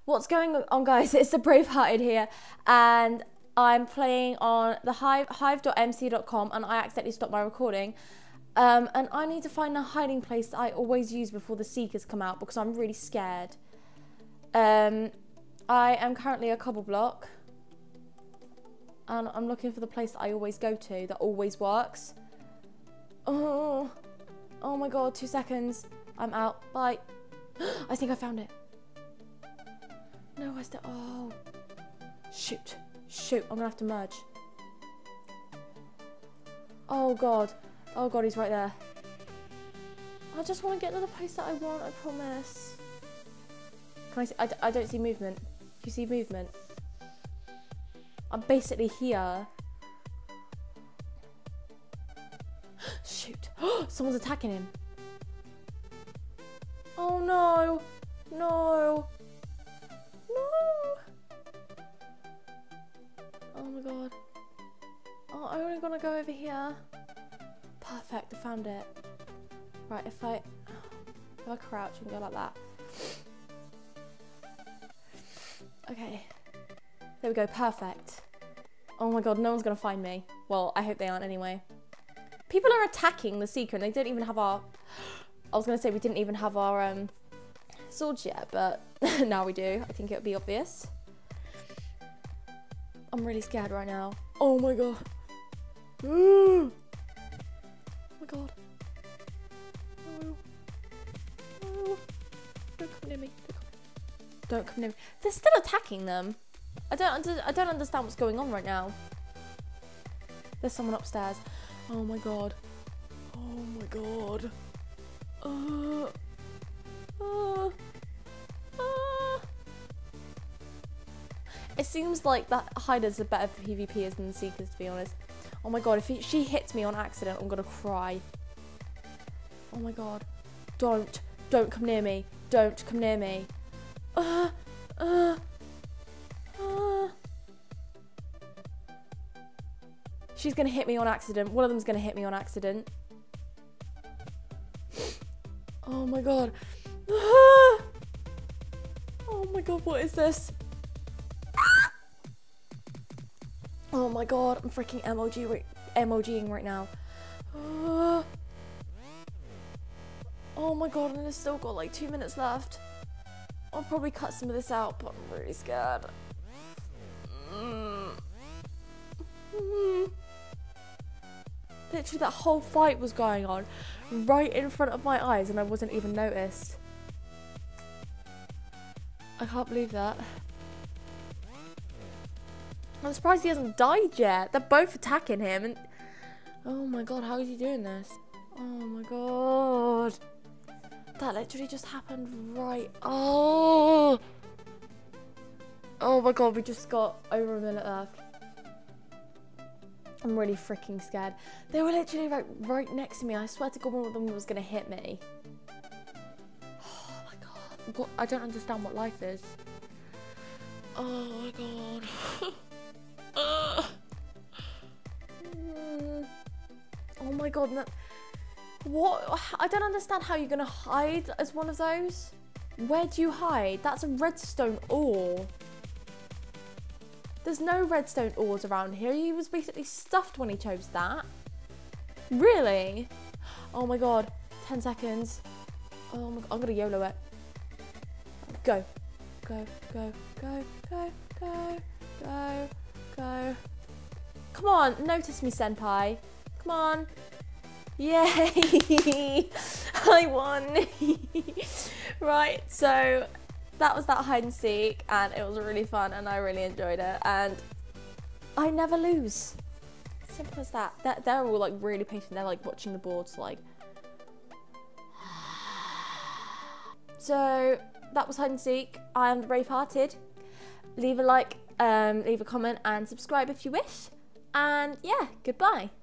What's going on, guys? It's the Bravehearted here, and I'm playing on the hive.mc.com, and I accidentally stopped my recording. And I need to find a hiding place that I always use before the Seekers come out because I'm really scared. I am currently a cobble block, and I'm looking for the place that I always go to that always works. Oh my god, 2 seconds. I'm out. Bye. I think I found it. No, I still. Oh. Shoot. Shoot. I'm gonna have to merge. Oh god. Oh god, he's right there. I just want to get to the place that I want, I promise. Can I see? I don't see movement. Do you see movement? I'm basically here. Shoot. Someone's attacking him. Oh no. No. No. Oh my god. Oh, I'm only gonna go over here. Perfect, I found it. Right, if I crouch and go like that. Okay. There we go, perfect. Oh my god, no one's gonna find me. Well, I hope they aren't anyway. People are attacking the Seeker and they don't even have our... I was gonna say we didn't even have our swords yet, but now we do. I think it would be obvious. I'm really scared right now. Oh my god. Ooh. Oh my god. No. No. Don't come near me. Don't come near me. They're still attacking them. I don't understand what's going on right now. There's someone upstairs. Oh my god. Oh my god. It seems like that hiders are better for PvPers than the Seekers, to be honest. Oh my god, if she hits me on accident, I'm gonna cry. Oh my god. Don't come near me. Don't come near me. She's gonna hit me on accident. One of them's gonna hit me on accident. Oh my god. Oh my god, what is this? Oh my god, I'm freaking emojing right now. Oh my god, and I've still got like 2 minutes left. I'll probably cut some of this out, but I'm really scared. Literally that whole fight was going on right in front of my eyes and I wasn't even noticed. I can't believe that. I'm surprised he hasn't died yet. They're both attacking him and... Oh my god, how is he doing this? Oh my god. That literally just happened right... Oh! Oh my god, we just got over a minute left. I'm really freaking scared. They were literally right next to me. I swear to god one of them was going to hit me. Oh my god. What? I don't understand what life is. Oh my god. Oh my god. No. What? I don't understand how you're going to hide as one of those. Where do you hide? That's a redstone ore. There's no redstone ores around here. He was basically stuffed when he chose that. Really? Oh my god. 10 seconds. Oh my god. I'm going to YOLO it. Go. Go, go, go, go, go, go, go. Come on. Notice me, senpai. Come on. Yay. I won. Right, so... that was that hide and seek and it was really fun and I really enjoyed it and I never lose. Simple as that. They're all like really patient. They're like watching the boards like. So that was hide and seek. I am the Bravehearted. Leave a like, leave a comment and subscribe if you wish. And yeah, goodbye.